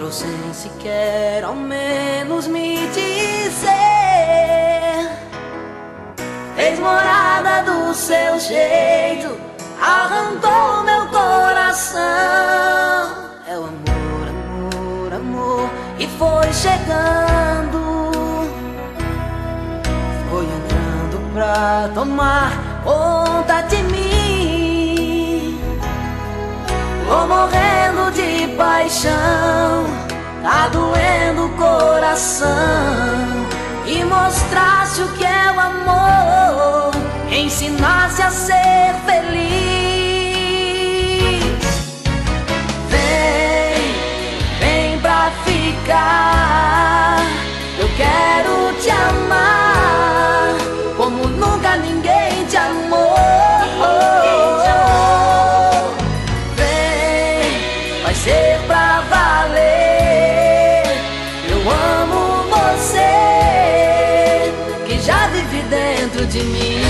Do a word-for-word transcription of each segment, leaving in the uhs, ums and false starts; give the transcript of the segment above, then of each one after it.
entrou sem sequer ao menos me dizer. Fez morada do seu jeito, arrancou meu coração. É o amor, amor, amor, e foi chegando, foi entrando pra tomar conta de mim. Vou morrendo de paixão, tá doendo o coração. E mostrasse o que é o amor, ensinasse a ser feliz. Vem, vem pra ficar, eu quero te amar como nunca ninguém te amou. Vem, vai ser pra valer, eu amo você, que já vive dentro de mim.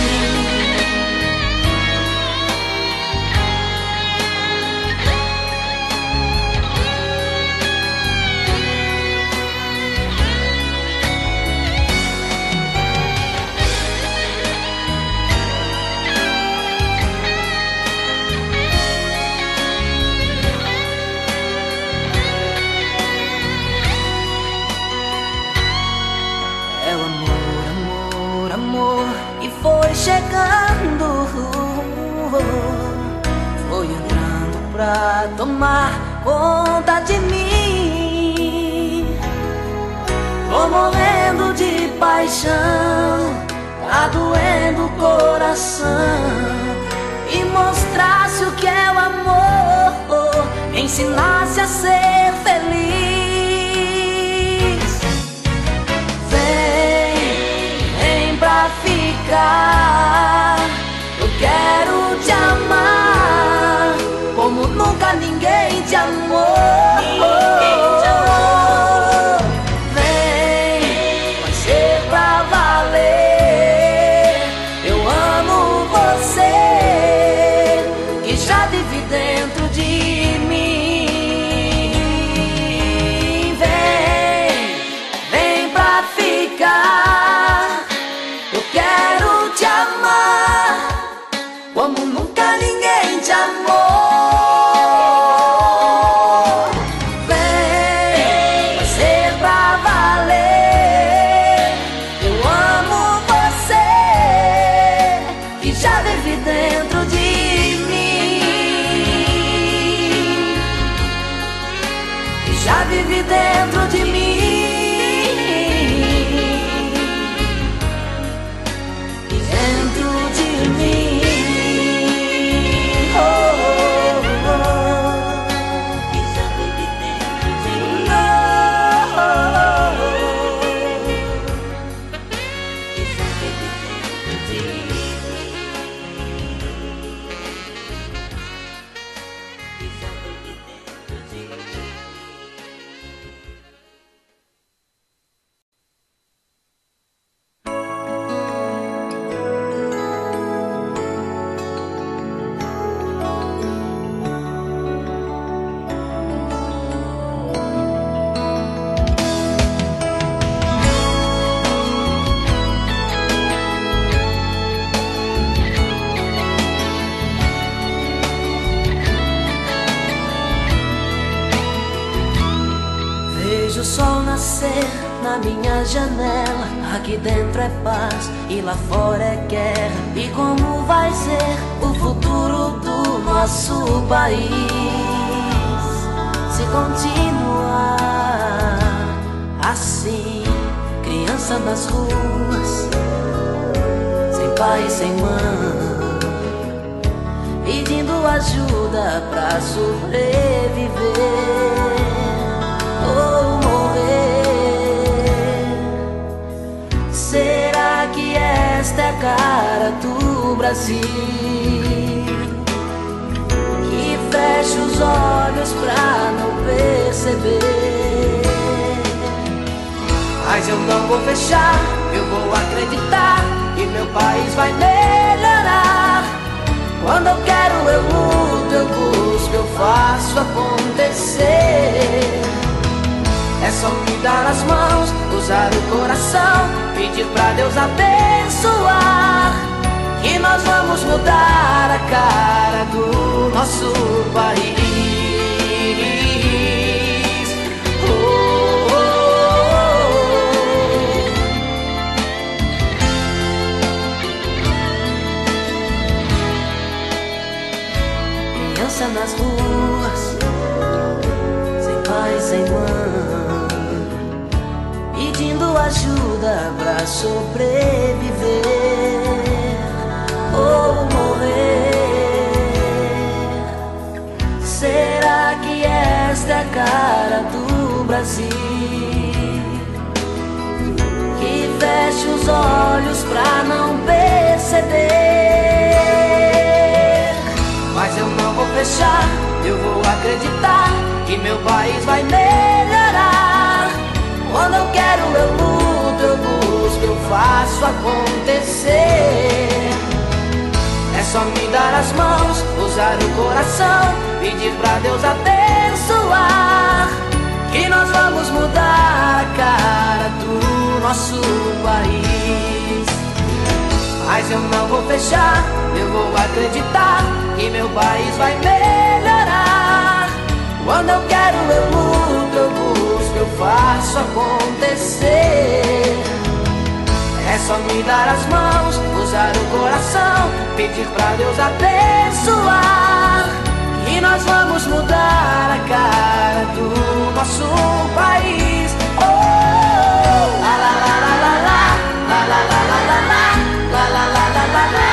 É o amor, amor, amor, e foi chegando, foi entrando pra tomar conta de mim. Tô morrendo de paixão, tá doendo o coração. E mostrasse o que é o amor, ensinasse a ser feliz. Ficar, eu quero te amar como nunca ninguém te amou. Vem, vai ser pra valer, eu amo você, que já vive dentro de mim. Vem, vem pra ficar, eu quero te amar como nunca ninguém te amou. Vem, vai ser pra valer, eu amo você, que já vive dentro de mim, que já vive dentro de mim. Vejo o sol nascer na minha janela. Aqui dentro é paz e lá fora é guerra. E como vai ser o futuro do nosso país se continuar assim? Criança nas ruas, sem pai e sem mãe, pedindo ajuda pra sobreviver ou morrer. Será que esta é a cara do Brasil, que fecha os olhos pra não perceber? Mas eu não vou fechar, eu vou acreditar que meu país vai melhorar. Quando eu quero eu luto, eu busco, eu faço acontecer. usar o coração, pedir pra Deus abençoar, que nós vamos mudar a cara do nosso país. Oh, oh, oh. Criança nas ruas, sem pai, sem mãe, pedindo ajuda pra sobreviver ou morrer. Será que esta é a cara do Brasil, que fecha os olhos pra não perceber? Mas eu não vou fechar, eu vou acreditar que meu país vai melhorar. Quando eu quero eu luto, eu busco, eu faço acontecer. É só me dar as mãos, usar o coração, pedir pra Deus abençoar, que nós vamos mudar a cara do nosso país. Mas eu não vou fechar, eu vou acreditar que meu país vai melhorar. Quando eu quero eu luto, eu busco, eu faço acontecer. É só me dar as mãos, usar o coração, pedir pra Deus abençoar, que nós vamos mudar a cara do nosso país. Oh, la la la la la la la la la la la la la la la la.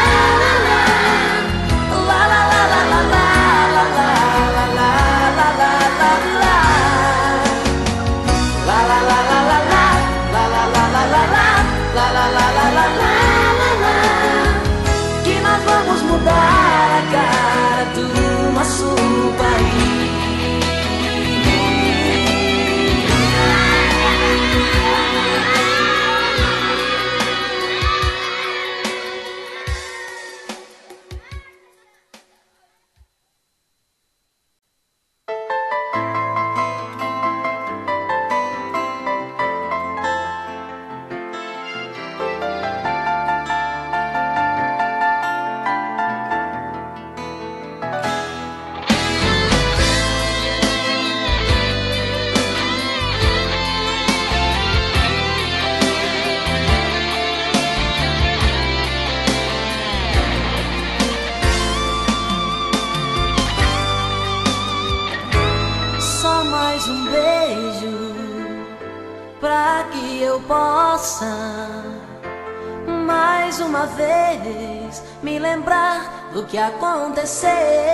Que nós vamos mudar a cara do nosso país. Mais uma vez me lembrar do que aconteceu.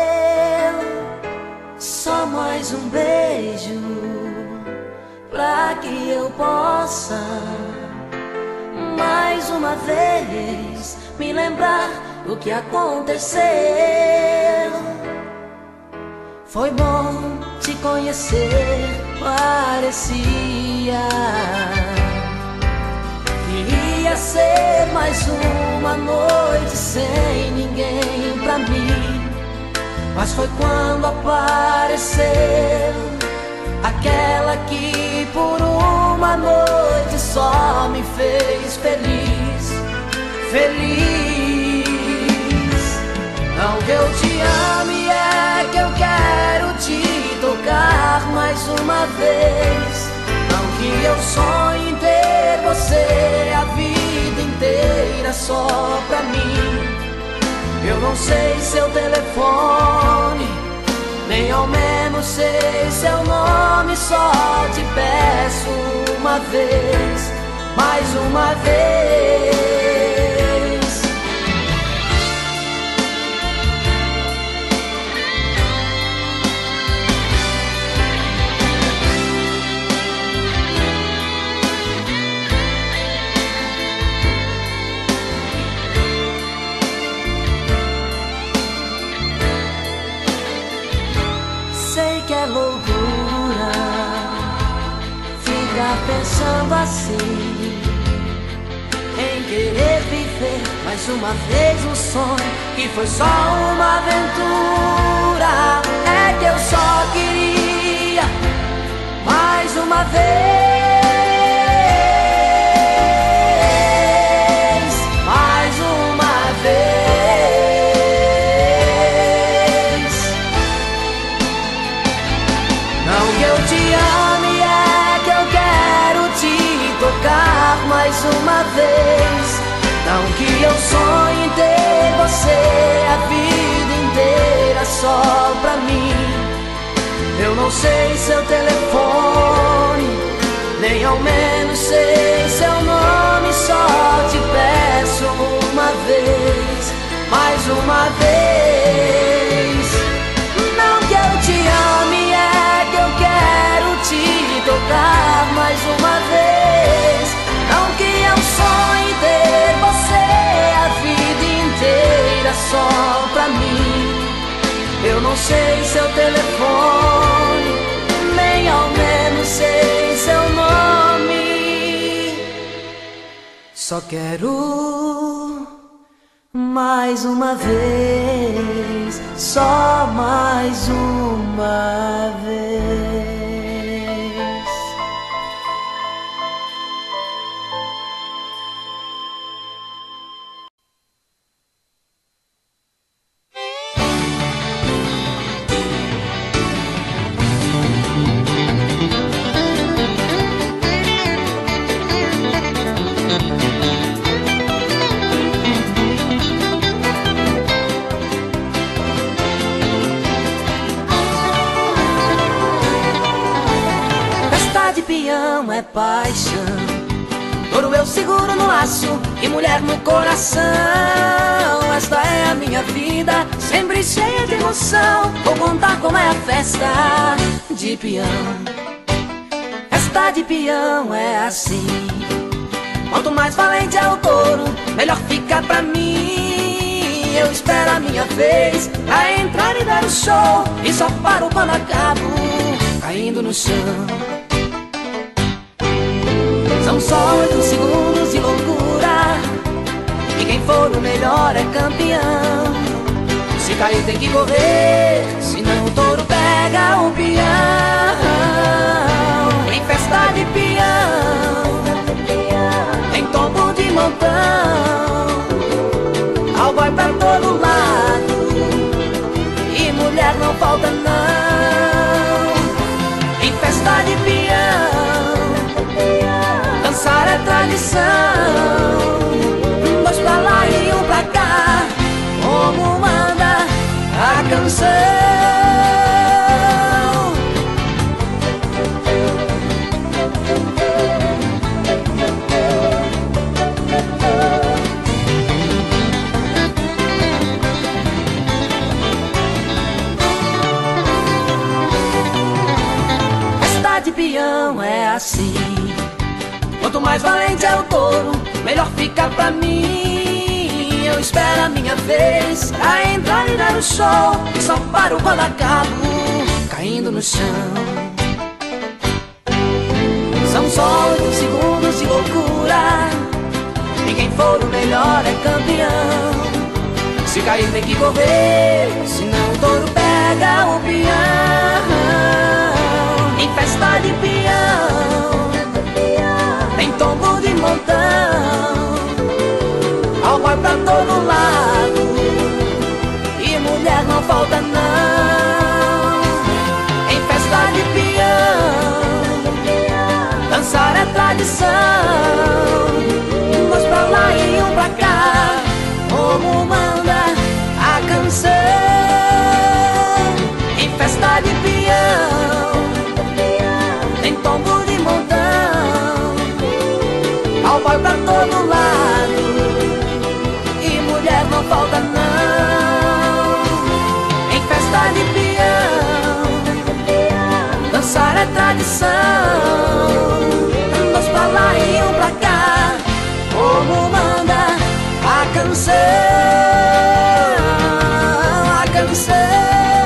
Só mais um beijo pra que eu possa mais uma vez me lembrar do que aconteceu. Foi bom te conhecer, parecia ia ser mais uma noite sem ninguém pra mim. Mas foi quando apareceu aquela que por uma noite só me fez feliz, feliz. Não que eu te ame, é que eu quero te tocar mais uma vez. Não que eu sonhe em ter você a vida inteira só pra mim. Eu não sei seu telefone, nem ao menos sei seu nome. Só te peço uma vez, mais uma vez. Pensando assim, em querer viver mais uma vez um sonho que foi só uma aventura. É que eu só queria mais uma vez eu sonho em ter você a vida inteira só pra mim. Eu não sei seu telefone, nem ao menos sei seu nome. Só te peço uma vez, mais uma vez. Não que eu te ame, é que eu quero te tocar mais uma vez. Não que eu sonhe em ter você a vida inteira só pra mim. Eu não sei seu telefone, nem ao menos sei seu nome. Só quero mais uma vez, só mais uma vez. É paixão, touro eu seguro no laço e mulher no coração. Esta é a minha vida, sempre cheia de emoção. Vou contar como é a festa de peão. Festa de peão é assim: quanto mais valente é o touro, melhor fica pra mim. Eu espero a minha vez pra entrar e dar o show, e só paro quando acabo caindo no chão. São só oito segundos de loucura, e quem for o melhor é campeão. Se cair tem que correr, senão o touro pega o peão. Em festa de peão, em tombo de montão, ao boy pra todo lado, e mulher não falta não. Em festa de peão, dançar é tradição. Dois pra lá e um pra cá, como manda a canção. Festa de peão é assim: quanto mais valente é o touro, melhor fica pra mim. Eu espero a minha vez pra entrar e dar o show, e só paro quando acabo caindo no chão. São só oito segundos de loucura, e quem for o melhor é campeão. Se cair tem que correr, senão o touro pega o peão. Em festa de peão, tem tombo de montão, ao boy pra todo lado, e mulher não falta não. Em festa de peão, dançar é tradição. Dois pra lá e um pra cá, como manda a canção. Em festa de peão, tem tombo de montão, ao boy pra todo lado, e mulher não falta não. Em festa de peão, dançar é tradição. Dois pra lá e um pra cá, como manda a canção. A canção.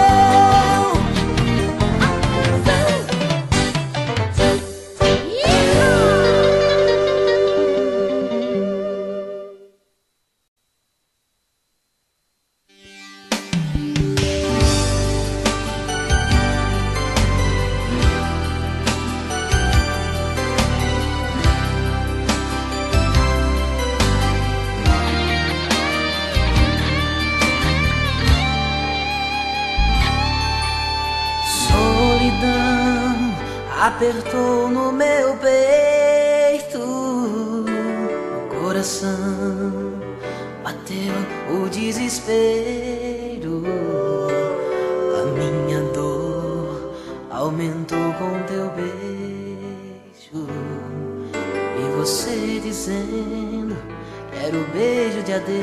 Apertou no meu peito, o coração bateu o desespero. A minha dor aumentou com teu beijo. E você dizendo, quero o beijo de adeus.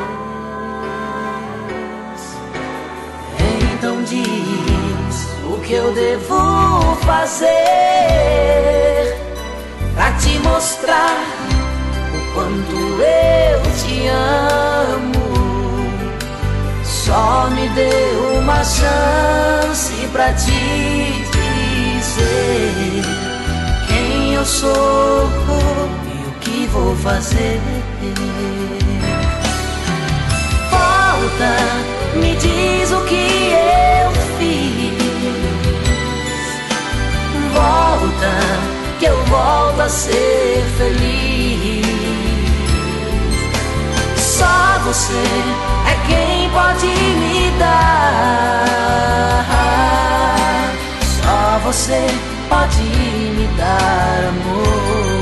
Então diz o que eu devo fazer pra te mostrar o quanto eu te amo. Só me dê uma chance pra te dizer quem eu sou e o que vou fazer. Volta, me diz o que eu fiz. Volta, que eu volto a ser feliz. Só você é quem pode me dar. Só você pode me dar amor.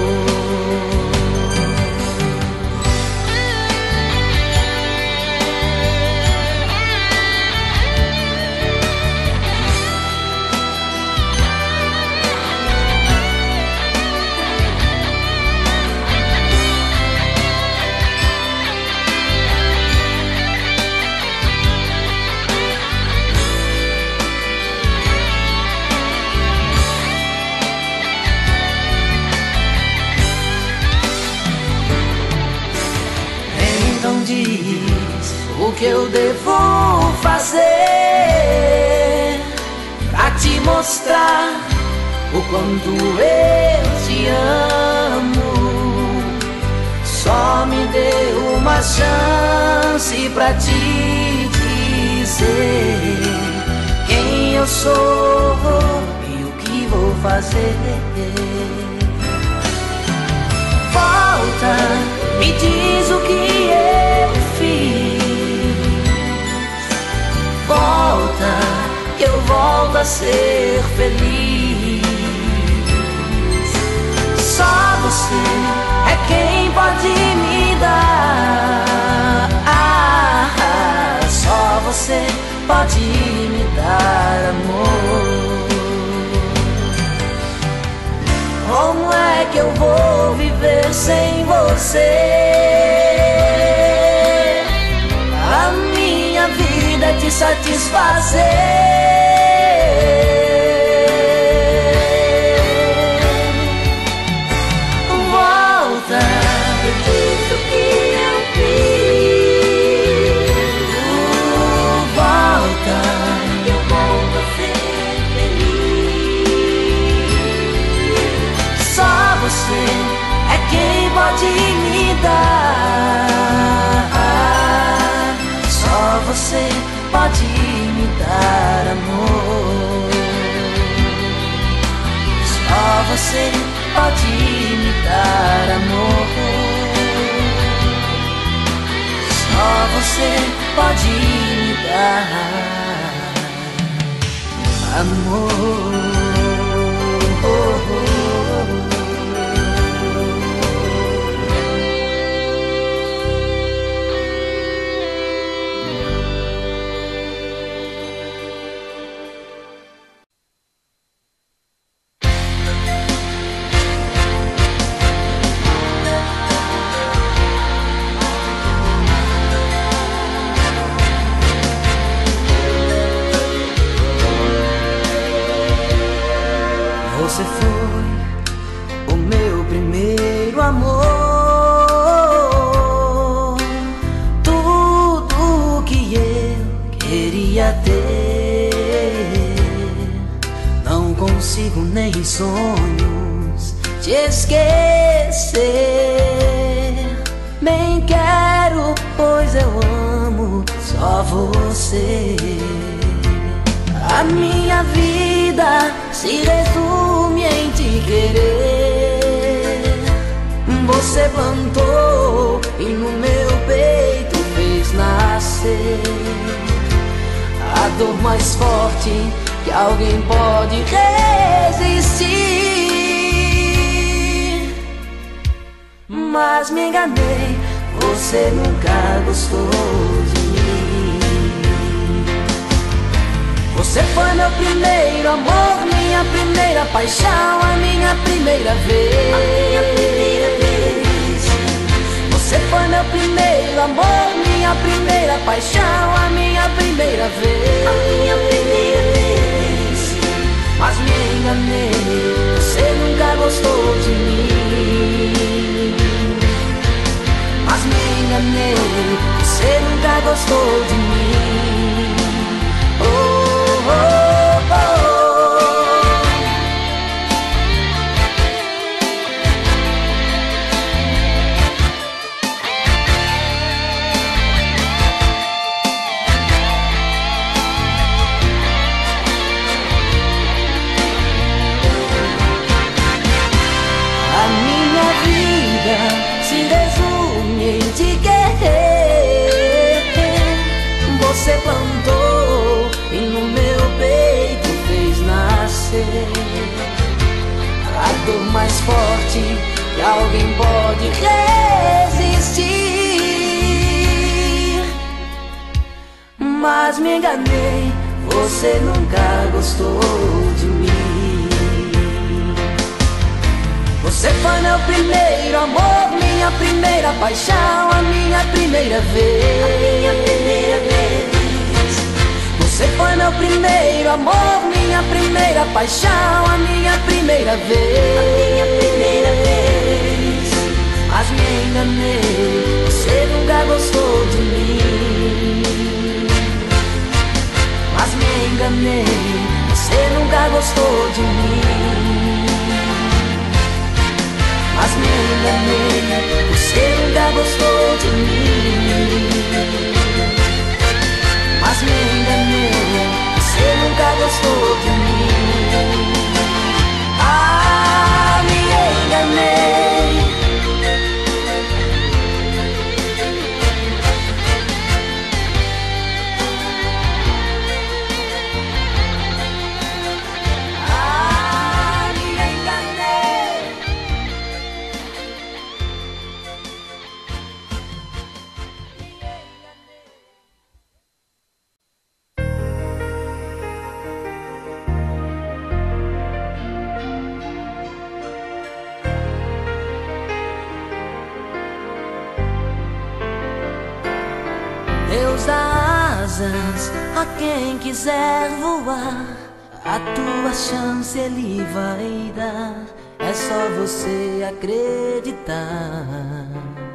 Diz o que eu devo fazer pra te mostrar o quanto eu te amo. Só me dê uma chance pra te dizer quem eu sou e o que vou fazer. Volta, me diz o que eu fiz. Volta, que eu volto a ser feliz. Só você é quem pode me dar. Ah, só você pode me dar amor. Como é que eu vou viver sem você? A minha vida é te satisfazer. Volta, me diz o que eu fiz. Volta, eu volto a ser feliz. Só você é quem pode me dar. Só você pode me dar amor. Só você pode me dar amor. Só você pode me dar amor. Você foi o meu primeiro amor, tudo que eu queria ter. Não consigo nem em sonhos te esquecer. Nem quero, pois eu amo só você. A minha vida se resume em te querer. Você plantou e no meu peito fez nascer a dor mais forte que alguém pode resistir. Mas me enganei você nunca gostou de mim. Você foi meu primeiro amor, minha primeira paixão, a minha primeira vez. A minha primeira vez. Você foi meu primeiro amor, minha primeira paixão, a minha primeira vez. A minha primeira vez. Mas me enganei, você nunca gostou de mim. Mas me enganei, você nunca gostou de mim. Oh, oh, oh. A minha vida se resume em te querer. Você plantou e no meu peito fez nascer a dor mais forte que alguém pode resistir. Mas me enganei, você nunca gostou de mim. Você foi meu primeiro amor, minha primeira paixão, a minha primeira vez. A minha primeira vez. Você foi meu primeiro amor, minha primeira paixão, a minha primeira vez. A minha primeira vez. Mas me enganei, você nunca gostou de mim. Mas me enganei, você nunca gostou de mim. Mas me enganei, você nunca gostou de mim. Mas me enganei, você nunca gostou de mim. Ah, me enganei. Ah, me enganei. Deus dá asas a quem quiser voar, a tua chance Ele vai dar, é só você acreditar.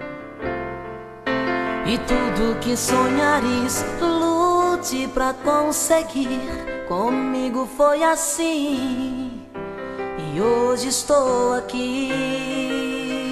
E tudo que sonhares, lute pra conseguir. Comigo foi assim, e hoje estou aqui.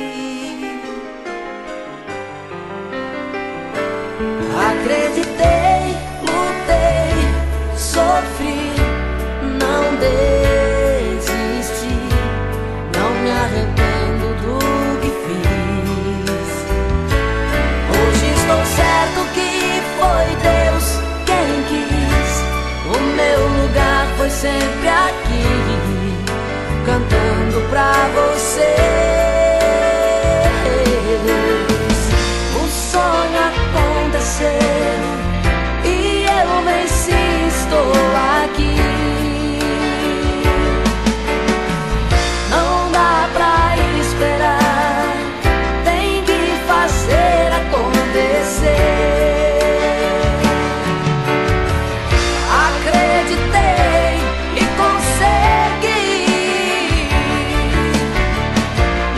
Acreditei, lutei, sofri, não desisti, não me arrependo do que fiz. Hoje estou certo que foi Deus quem quis. O meu lugar foi sempre aqui, cantando pra você. O sonho aconteceu e eu venci, estou aqui. Não dá pra esperar, tem que fazer acontecer. Acreditei e consegui.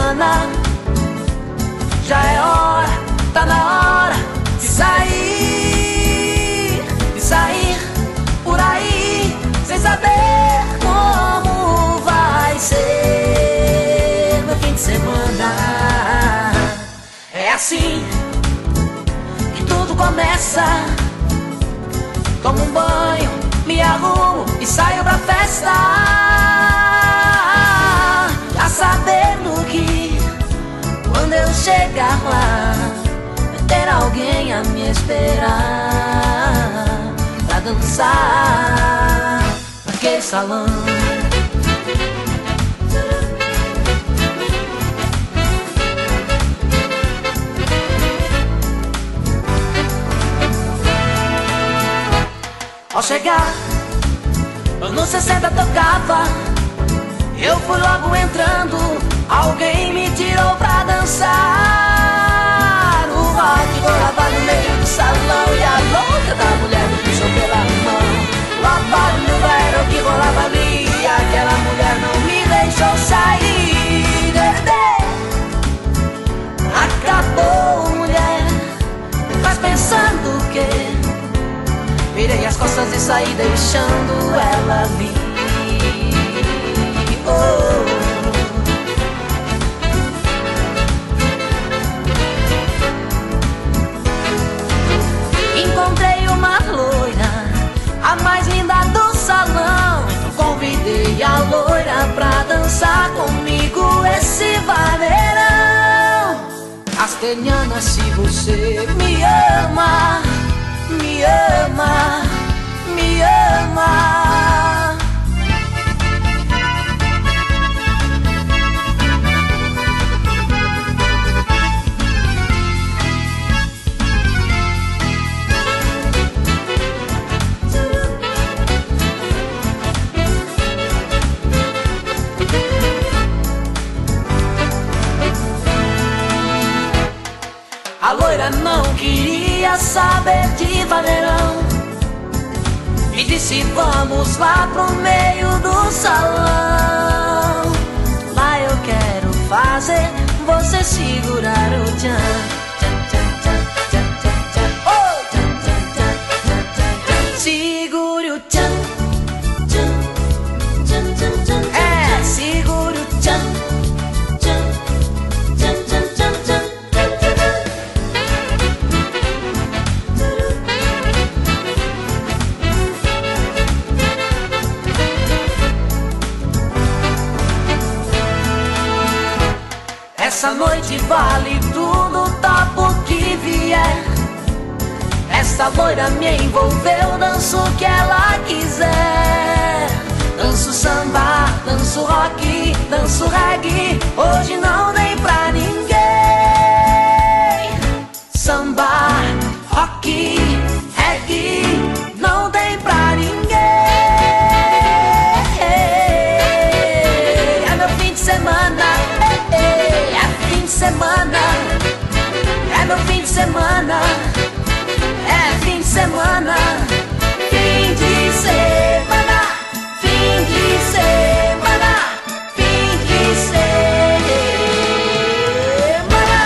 semana. Já é hora, tá na hora de sair, de sair por aí, sem saber como vai ser meu fim de semana. É assim que tudo começa. Tomo um banho, me arrumo e saio pra festa, já sabendo que quando eu chegar lá vai ter alguém a me esperar pra dançar naquele salão. Ao chegar, anos sessenta tocava, eu fui logo entrando, alguém me tirou pra dançar. O rock rolava no meio do salão e a louca da mulher me puxou pela mão. Louvado no bairro que rolava ali, e aquela mulher não me deixou sair. Acabou, mulher, mas pensando o quê? Virei as costas e saí deixando ela vir. Oh. Encontrei uma loira, a mais linda do salão. Então convidei a loira pra dançar comigo esse vaneirão. Castelhana, se você me ama, me ama, me ama. A loira não queria saber de vaneirão e disse: vamos lá pro meio do salão. Lá eu quero fazer você segurar o tchan, tchan, tchan, tchan, tchan, tchan, tchan. Oh! Tchan, tchan, tchan, tchan, tchan, tchan. Segure o tchan, tchan, tchan, tchan, tchan. É, segure o tchan, tchan, tchan, tchan, tchan, tchan. Essa noite vale tudo, topo o que vier. Essa loira me envolveu, danço o que ela quiser. Danço samba, danço rock, danço reggae, hoje não dei pra ninguém. Samba, rock, reggae, não dei pra ninguém. É meu fim de semana, semana, é meu fim de semana, é fim de semana, fim de semana, fim de semana, fim de semana.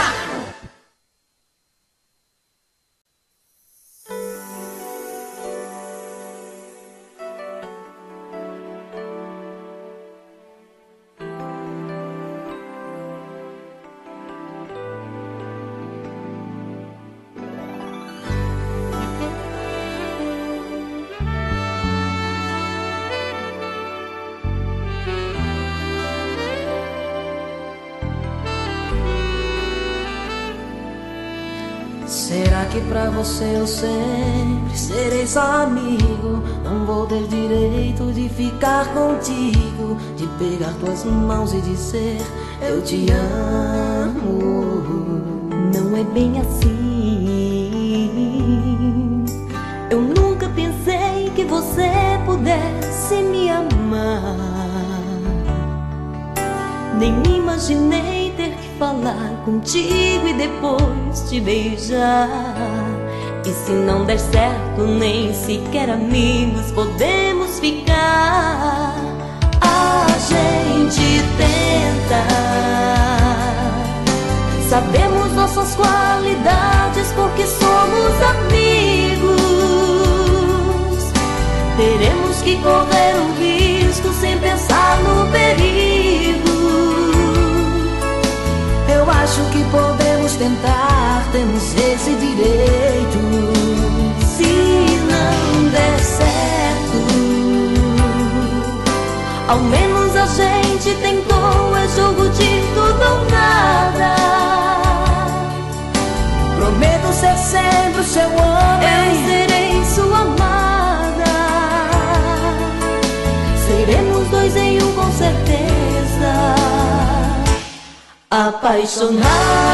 Será que pra você eu sempre serei só amigo? Não vou ter direito de ficar contigo, de pegar tuas mãos e dizer eu te amo. Não é bem assim. Eu nunca pensei que você pudesse me amar. Nem me imaginei ter que falar contigo e depois te beijar. E se não der certo, nem sequer amigos podemos ficar. A gente tenta, que correr um risco sem pensar no perigo. Eu acho que podemos tentar, temos esse direito. Se não der certo, ao menos a gente tentou. É jogo de tudo ou nada. Prometo ser sempre o seu homem. Eu serei sua amada. Seremos dois em um com certeza. Apaixonados.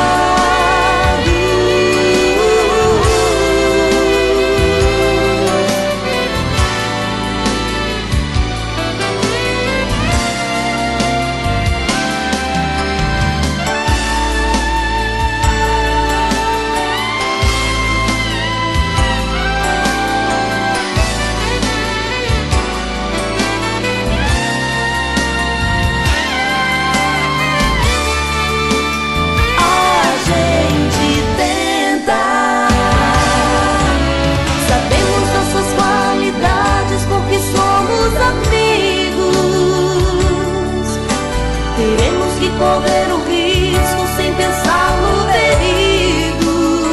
Correr o risco sem pensar no perigo.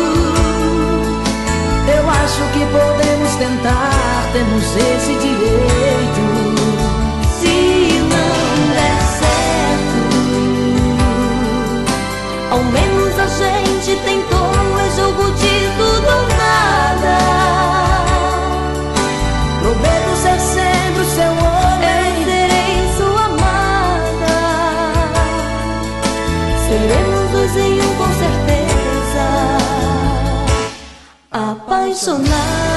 Eu acho que podemos tentar, temos esse direito. Se não der certo, ao menos a gente tentou. É jogo de tudo ou nada. Prometo ser sempre o seu homem. Eu serei sua amada. Seremos dois em um com certeza. Apaixonados.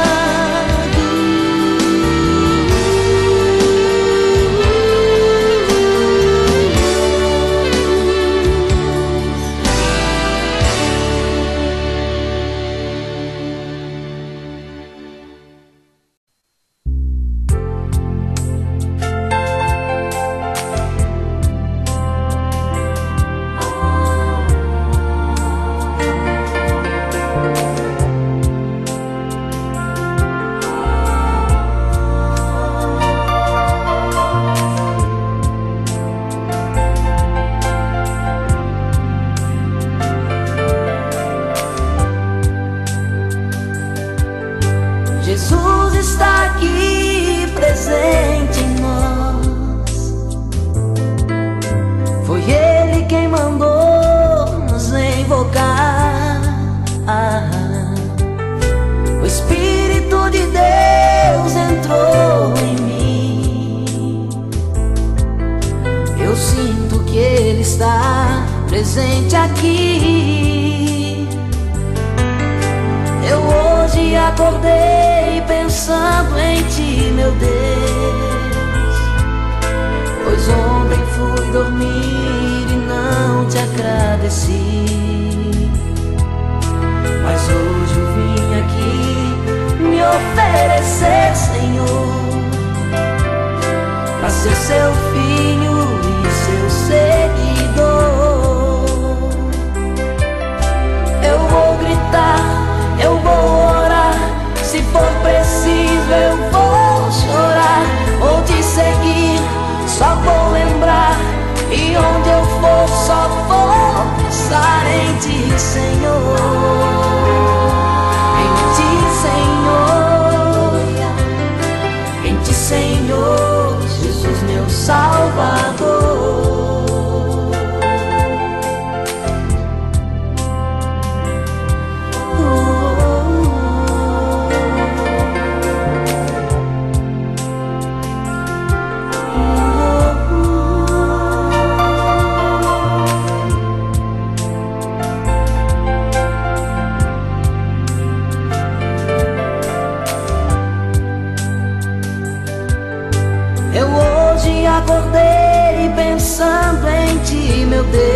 Jesus está aqui presente em nós. Foi Ele quem mandou nos invocar. O Espírito de Deus entrou em mim. Eu sinto que Ele está presente aqui. Eu hoje acordei pensando em Ti, meu Deus, pois ontem fui dormir e não Te agradeci. Mas hoje eu vim aqui me oferecer, Senhor, pra ser Seu filho e Seu seguidor. Eu vou gritar, eu vou orar, se for preciso eu vou chorar. Vou Te seguir, só vou lembrar, e onde eu for só vou pensar em Ti, Senhor. Em Ti, Senhor. Em Ti, Senhor, Jesus meu Salvador. Eu hoje acordei pensando em Ti, meu Deus,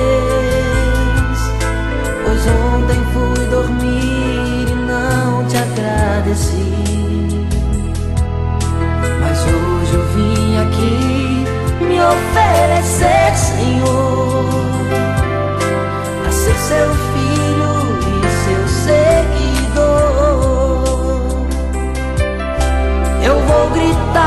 pois ontem fui dormir e não Te agradeci. Mas hoje eu vim aqui me oferecer, Senhor, a ser Seu filho e Seu seguidor. Eu vou gritar,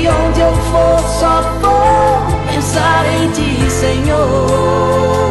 onde eu for só vou pensar em ti, Senhor.